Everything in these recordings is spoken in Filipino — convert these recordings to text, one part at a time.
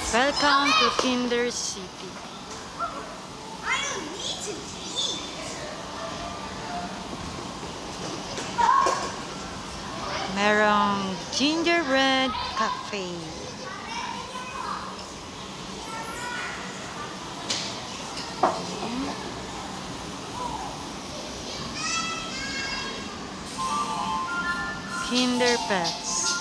Welcome to Kinder City. I don't need to eat. Merong gingerbread cafe. Kinder Pets.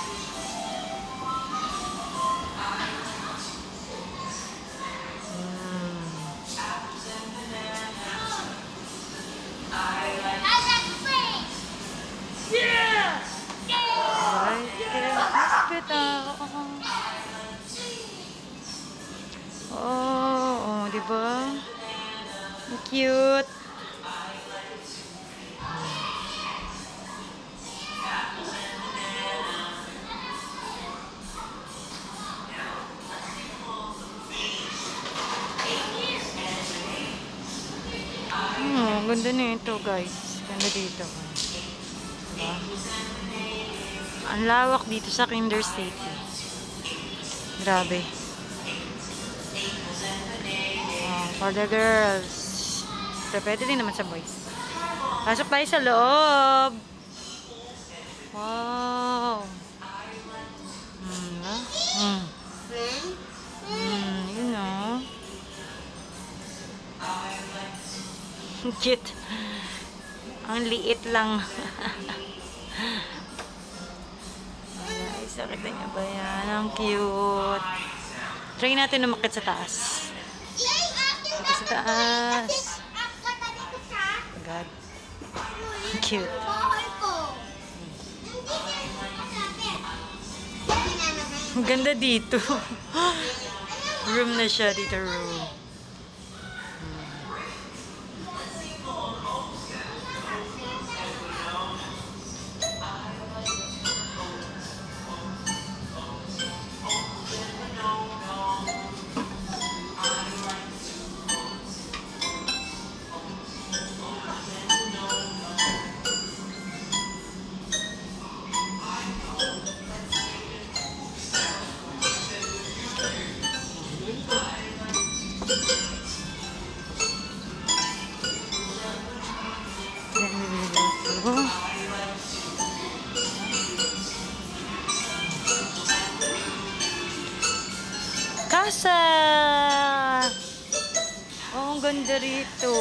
Oh, di ba? Cute. Ganda nito, guys. Ganda dito. Diba? Ang lawak dito sa Kinder City. Grabe. For the girls. Pero pwede din naman sa boys. Pasok tayo sa loob. Wow. You know. Cute. Ang liit lang. Guys, nakita niyo ba yan? Ang cute. Try natin umakit sa taas. Umakit sa taas. God. Cute. Ang ganda dito. Room na siya dito, room. Casa! Oh, ang ganda rito.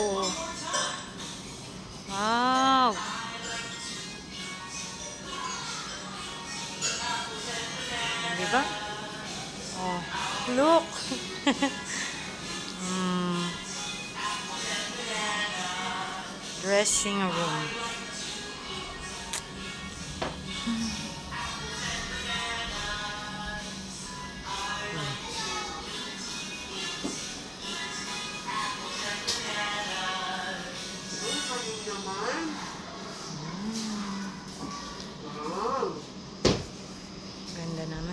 Wow! Diba? Oh, look! Dressing room. Ganda naman.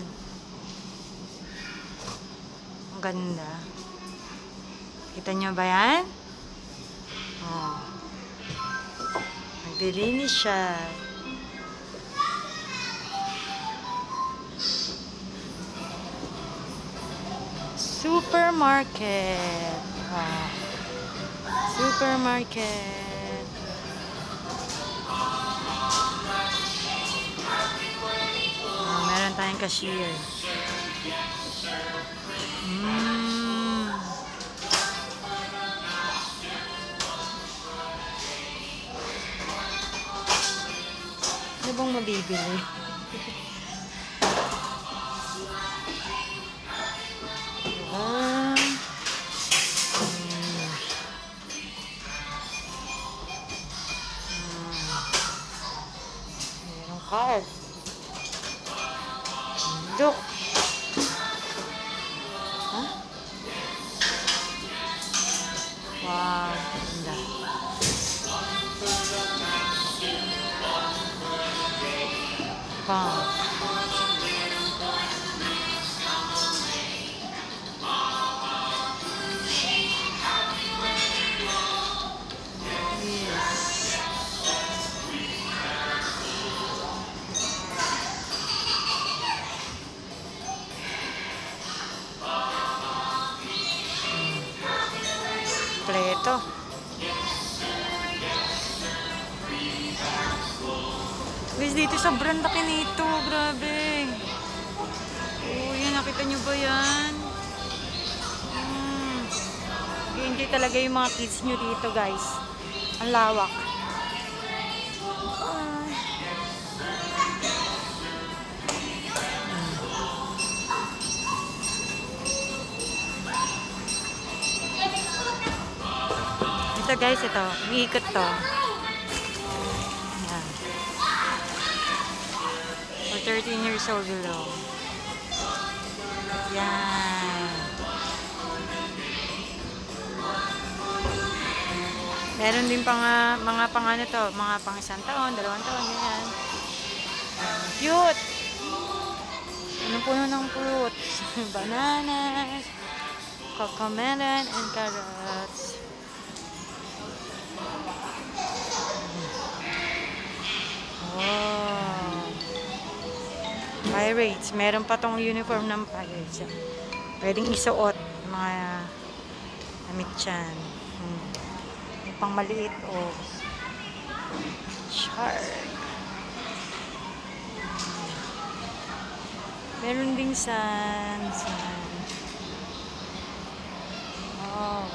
Ang ganda. Kita nyo ba yan? Oh. Naglilinis siya. Supermarket. Wow. Supermarket. Meron tayong cashier. Ano bang mabibili? Merong card. Look. Huh? Wow, ganda. Wow. dito. Guys, dito sobrang laki nito. Grabe. Oh, yan. Nakita nyo ba yan? Hindi talaga yung mga kids nyo dito, guys. Ang lawak. Ito guys, ito. Umiikot to. Ayan. For 13 years old below. Yan. Meron din mga pang ano to, mga pang 1 taon, 2 taon, ganyan. Cute! Anong puno ng fruits? Bananas, cocomelon, and carrots. Wow! Pirates. Meron pa tong uniform ng pirates. Pwedeng isuot mga damit dyan. Pang maliit o shark. Meron ding sand. Oh.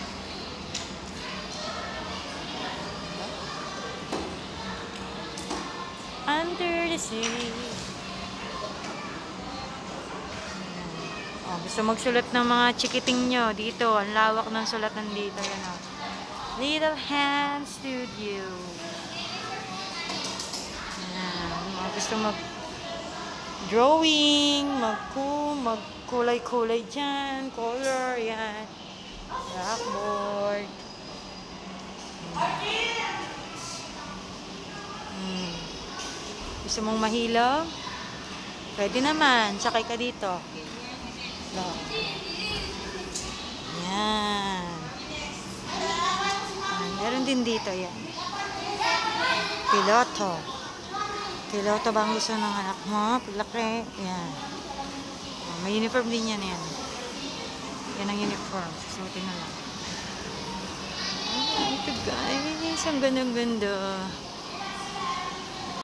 Under the sea. Oh, gusto magsulat ng mga chikiting nyo dito. Ang lawak ng sulatan dito. Yan, oh. Little Hand Studio. Ayan. Mga gusto mag-drawing, mag-kulay-kulay dyan, color, yan. Blackboard. Gusto mong mahilo? Pwede naman. Sakay ka dito. Yan. Meron din dito, yan. Piloto. Piloto ba ang gusto ng anak mo? Pilaki. Yan. May uniform din yan, yan. Yan ang uniform. Susutin na lang. Ito guys. Ang ganda-ganda.